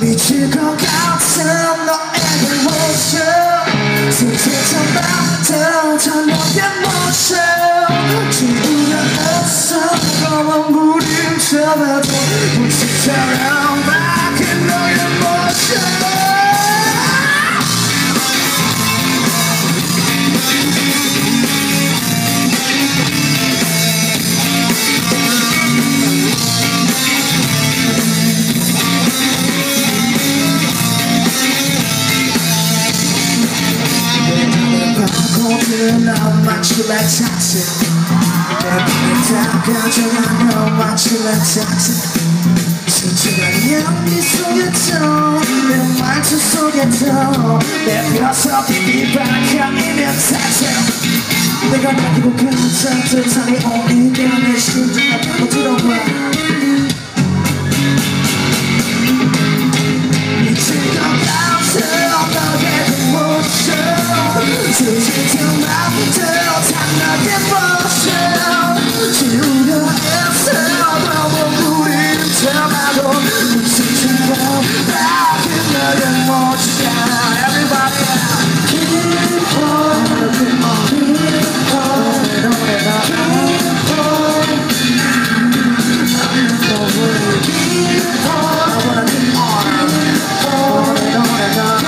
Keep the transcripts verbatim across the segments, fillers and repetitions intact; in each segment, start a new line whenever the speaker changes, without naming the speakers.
미칠 것 같은 너의 모습 스치던 밤도 저녁의 모습 지우려 애써 검은 물을 잡아도 물질처럼 바뀐 너의 모습 넌 마치라 탁시 내 눈에 다가져가 넌 마치라 탁시 스치는 네 속에도 내 말투 속에도 내 벼서 비비박향이면 탓해 내가 남기고 가는 세상이 오니까 내 심장을 파고 들어와 미친 것 같아 너의 그 모습 스치던 맘도 장난의 모습 지우려 애써 너무 우리를 잡아도 미친처럼 바뀐 너의 모습 Everybody keep on, keep on, keep on keep on, keep on I wanna keep on, keep on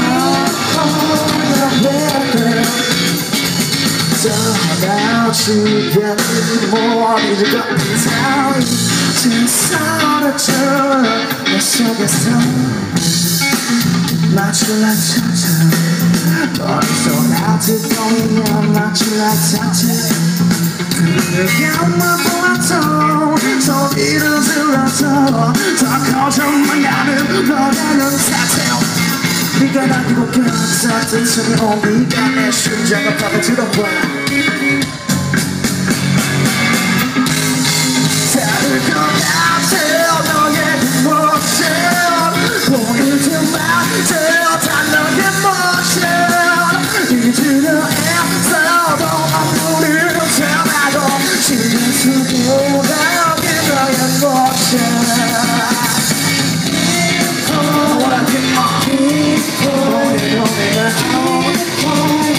떠나 주변 머리를 걷는 사이 지금 사라져 내 속에서 마출라 찾아 머릿속 아직도 마출라 찾아 그녀만 보아도 소리를 질러도 더 커져만 가는 너라는 사태 네가 남기고 간 따뜻함이 오니까 내 심장을 파고 들어와 다를 것 같아 너의 그 모습 보일 때마다 다 너의 모습 잊으려 애써도 아무리 참아도 지금 속으로 남긴 너의 모습 I wanna keep on, keep on, keep on, keep on, keep on.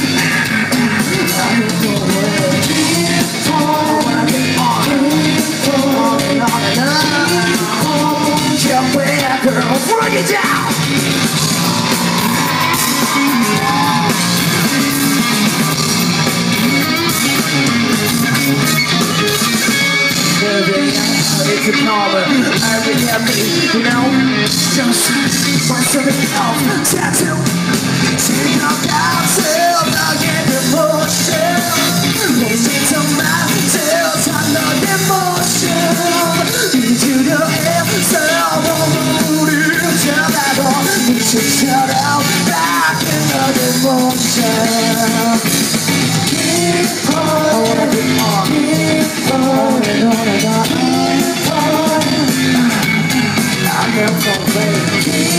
I keep on, I wanna keep on, keep on, keep on. Jump with girl, break it down. It's a collar, every me, you know. Just once of it off, tattoo. Take off out till I get emotion. Most of the time, till I know the emotion. Into the air, so I won't lose your battle. You should shut out back in the emotion. Keep on, I wanna keep on, keep on, and on and on. I never gonna play.